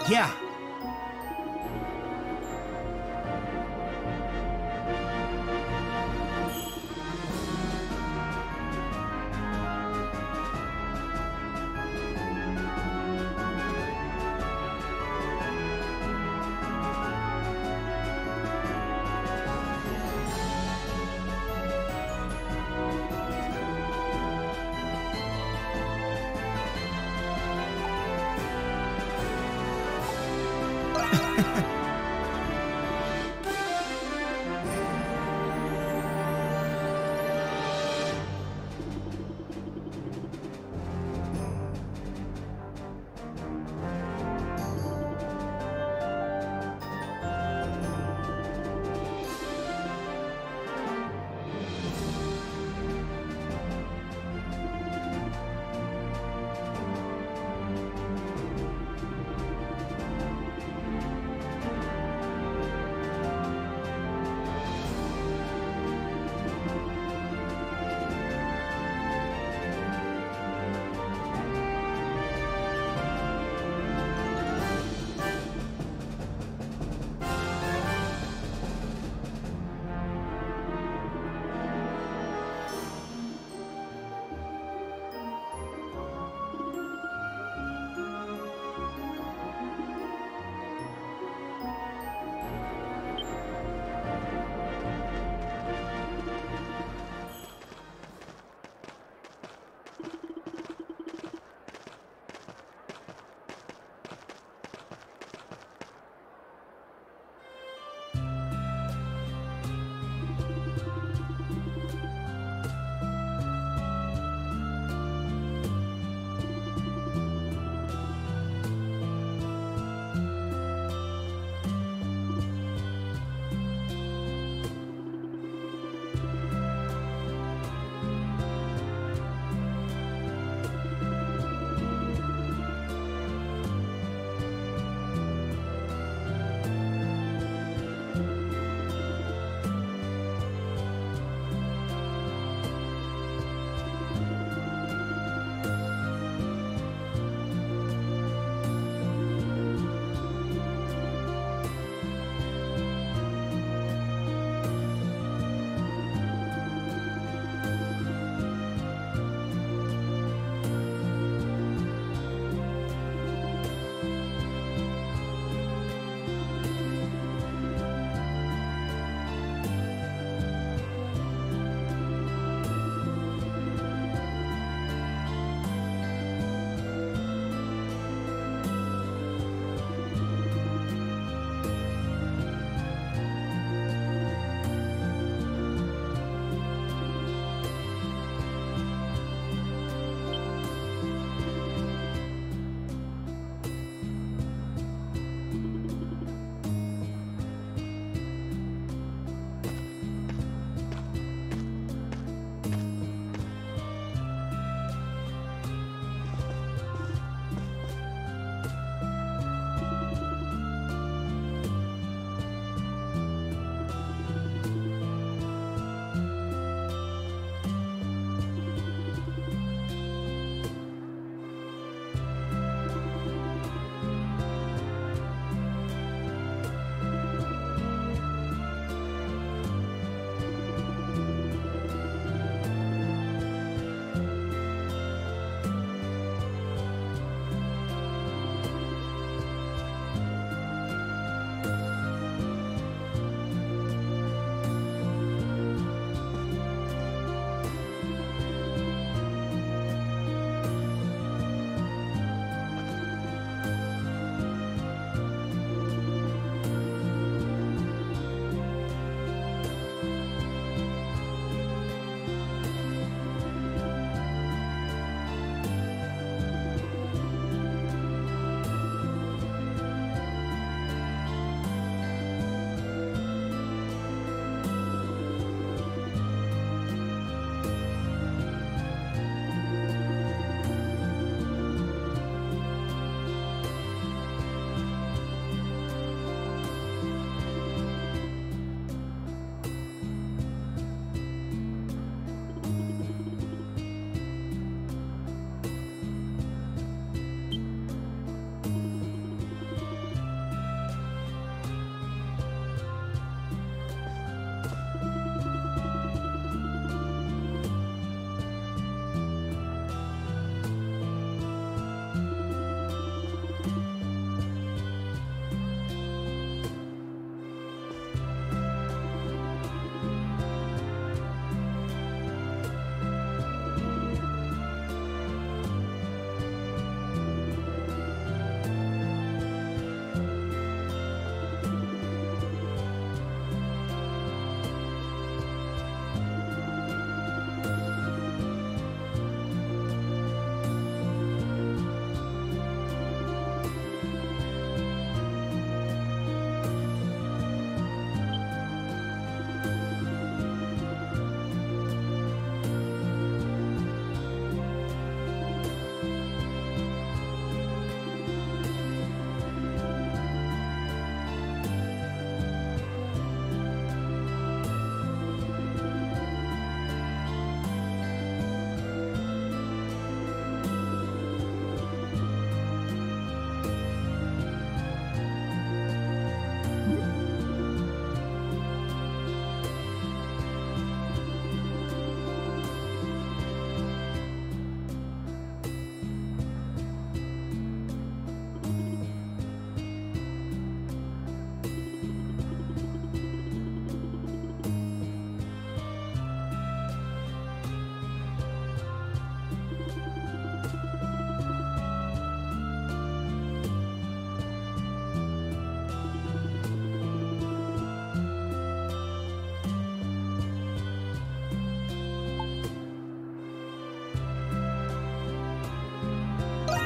Yeah.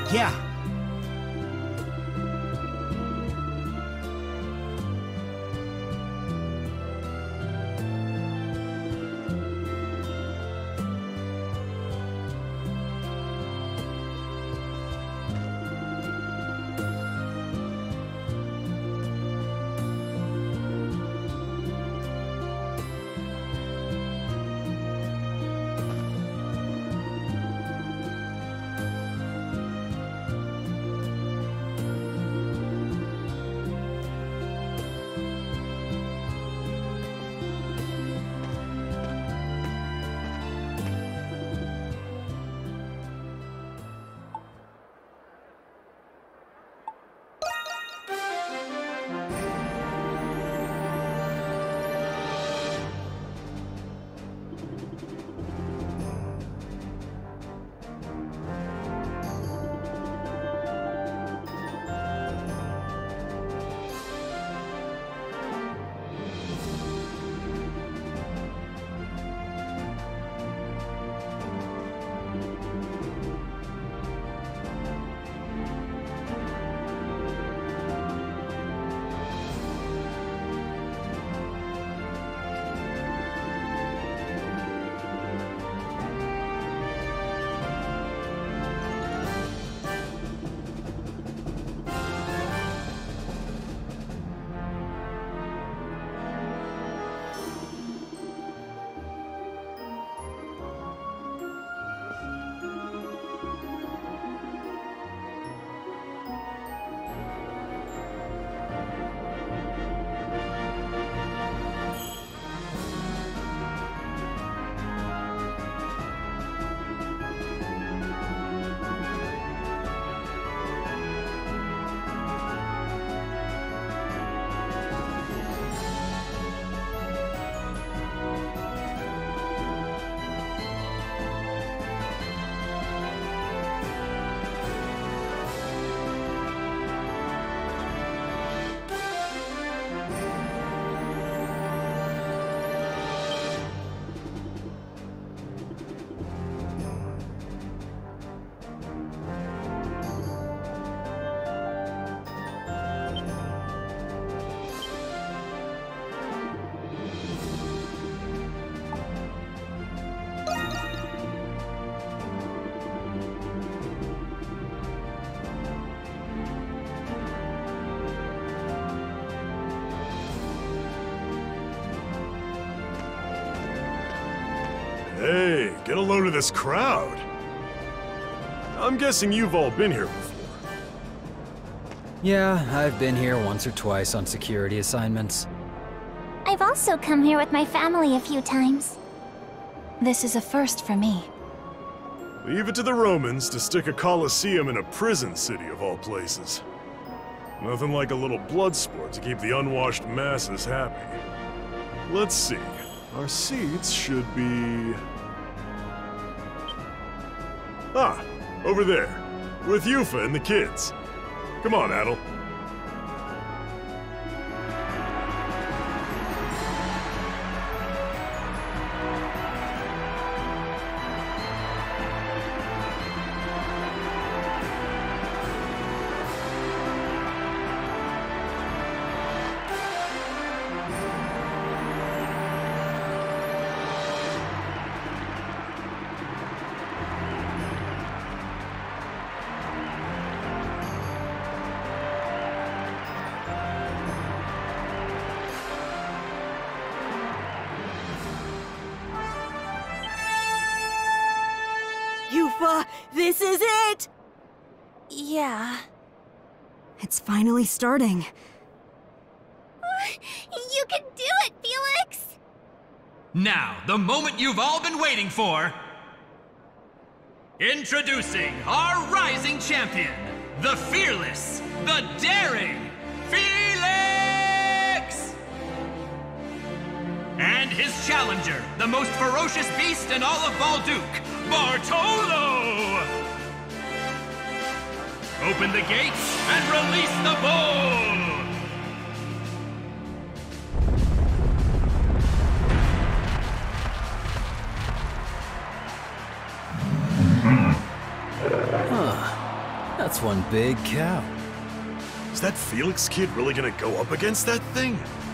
Yeah. Hey, get a load of this crowd. I'm guessing you've all been here before. Yeah, I've been here once or twice on security assignments. I've also come here with my family a few times. This is a first for me. Leave it to the Romans to stick a Colosseum in a prison city of all places. Nothing like a little blood sport to keep the unwashed masses happy. Let's see. Our seats should be... Ah, over there. With Yuffie and the kids. Come on, Adel. Yuffie, this is it! Yeah. It's finally starting. You can do it, Felix! Now, the moment you've all been waiting for. Introducing our rising champion, the fearless, the daring, Felix! And his challenger, the most ferocious beast in all of Balduq, Bartolo! Open the gates and release the bull! That's one big cow. Is that Felix kid really gonna go up against that thing?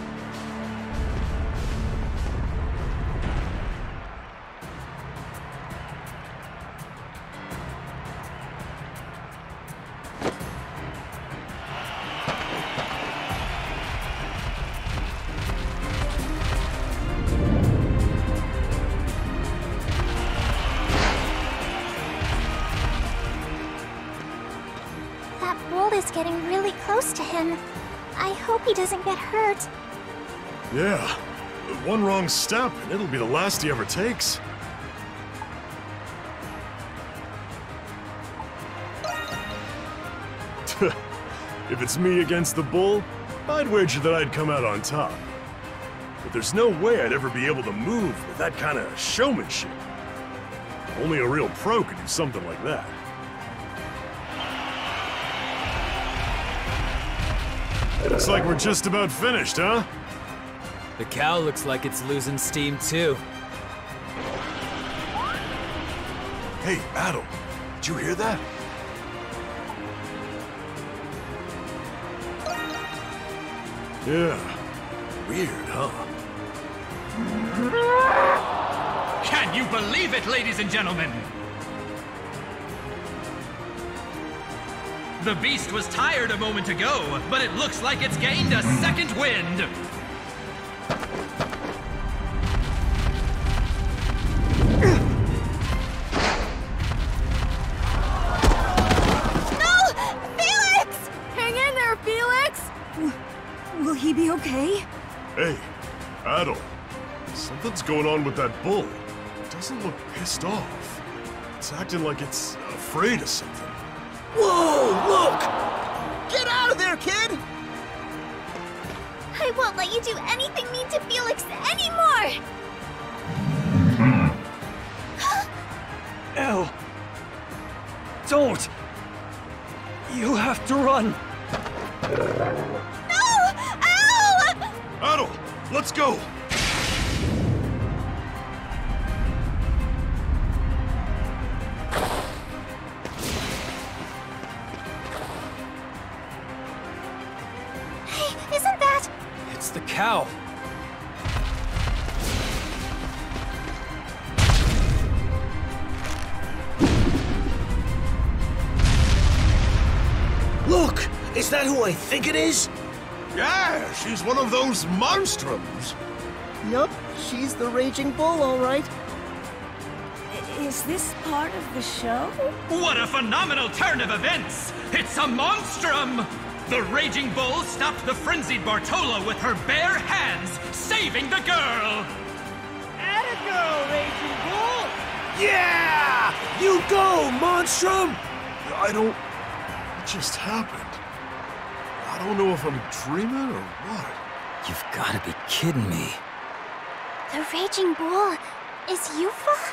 That bull is getting really close to him. I hope he doesn't get hurt. Yeah. One wrong step, and it'll be the last he ever takes. If it's me against the bull, I'd wager that I'd come out on top. But there's no way I'd ever be able to move with that kind of showmanship. Only a real pro could do something like that. Looks like we're just about finished, huh? The cow looks like it's losing steam too. Hey, Adam, did you hear that? Yeah. Weird, huh? Can you believe it, ladies and gentlemen? The beast was tired a moment ago, but it looks like it's gained a second wind. No! Felix! Hang in there, Felix! Will he be okay? Hey, Adam. Something's going on with that bull. It doesn't look pissed off. It's acting like it's afraid of something. Whoa, look! Get out of there, kid! I won't let you do anything mean to Felix anymore! Elle! Don't! You have to run! No! Ow! Adam, let's go! Hey, isn't that... It's the cow. Look! Is that who I think it is? Yeah, she's one of those monstroms. Yup, she's the Raging Bull, all right. Is this part of the show? What a phenomenal turn of events! It's a monstrum! The Raging Bull stopped the frenzied Bartolo with her bare hands, saving the girl! Atta girl, Raging Bull! Yeah! You go, Monstrum! I don't... What just happened? I don't know if I'm dreaming or what. You've got to be kidding me. The Raging Bull is Yuffie?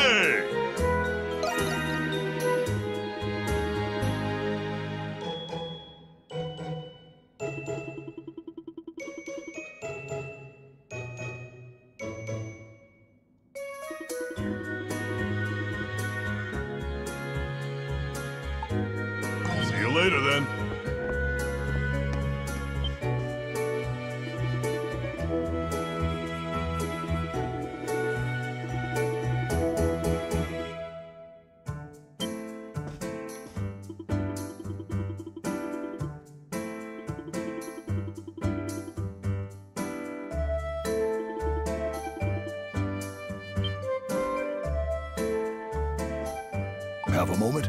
way! See you later, then. Have a moment?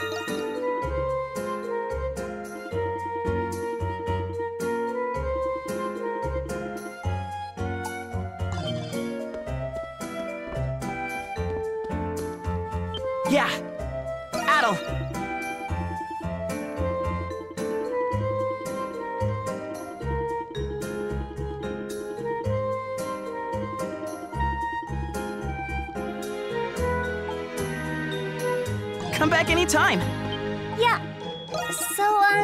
Yeah! Adel! Come back anytime! Yeah. So,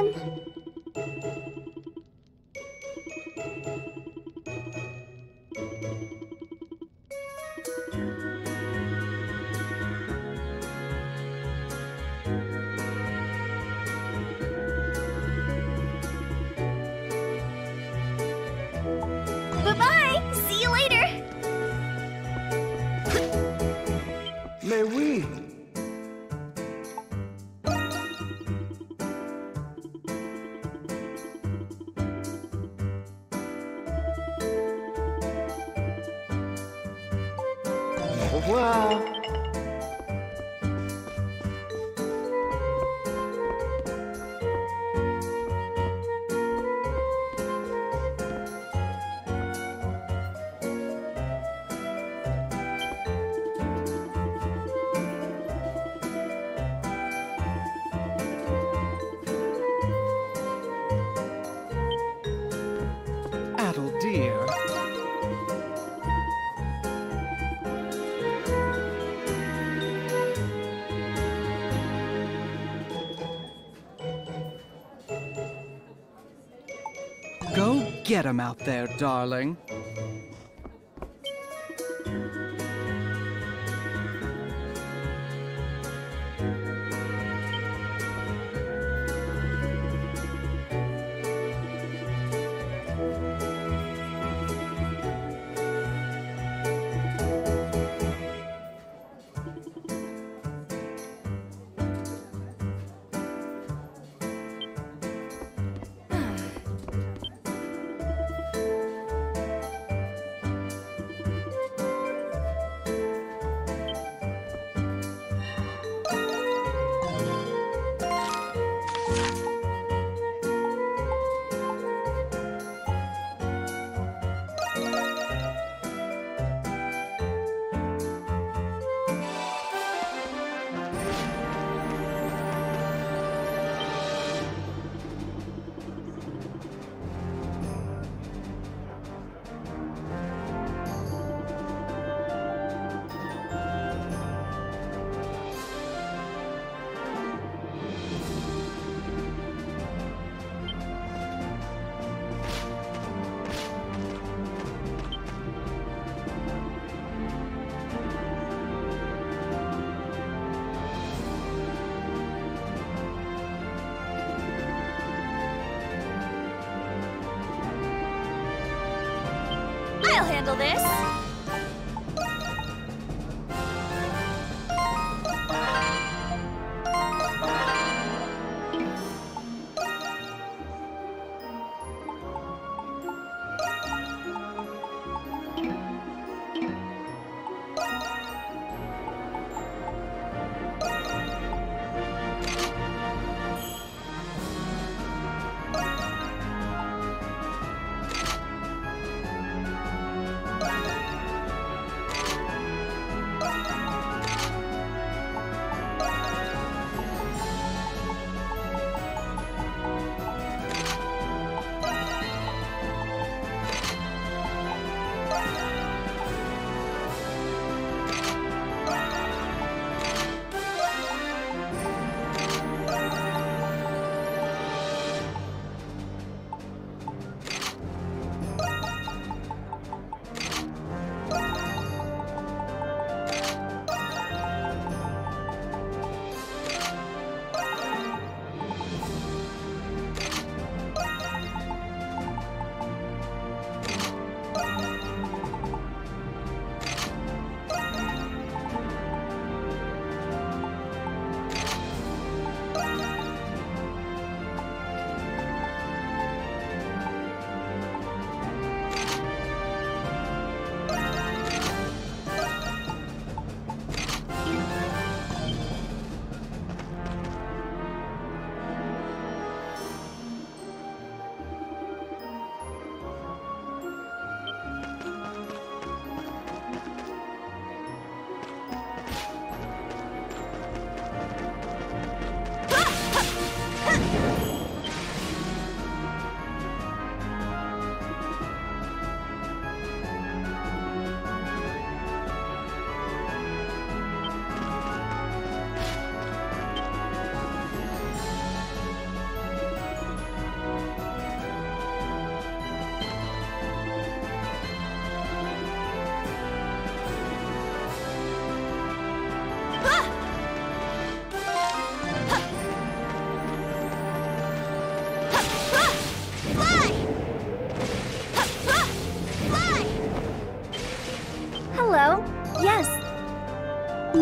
bye-bye! See you later! Mais oui! Au revoir! Adel, dear. Go get him out there, darling. I'll handle this.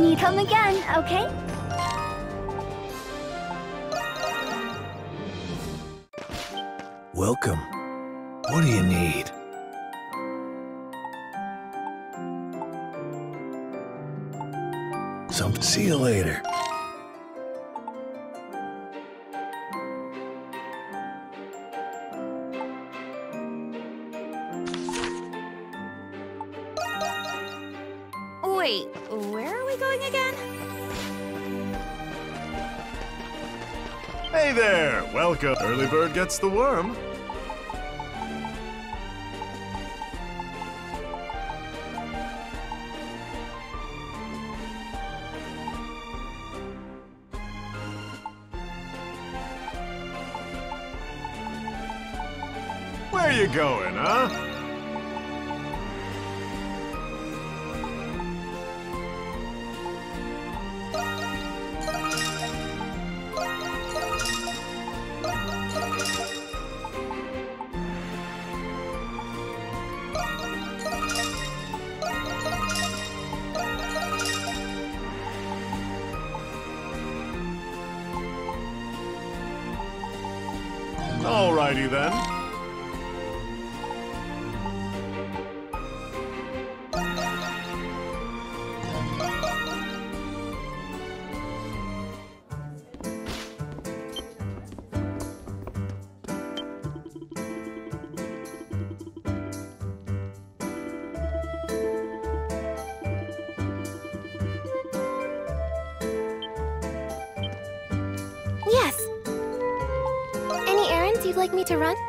need him again, okay? Welcome. What do you need? See you later. Wait, where are we going again? Hey there! Welcome. Early bird gets the worm. Where you going, huh? Alrighty then. Yes. Any errands you'd like me to run?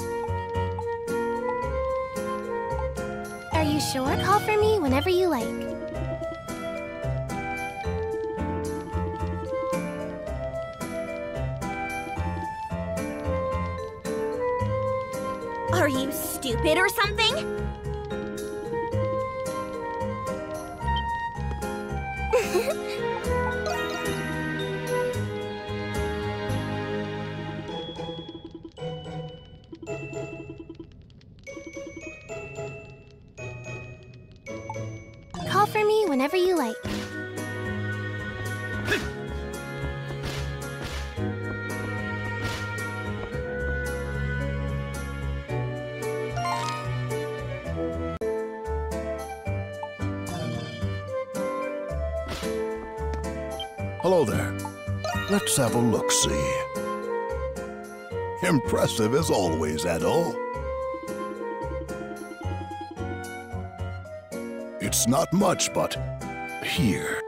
Are you sure? Call for me whenever you like. Are you stupid or something? Call for me whenever you like. Hello there. Let's have a look-see. Impressive as always, Edo. It's not much, but here.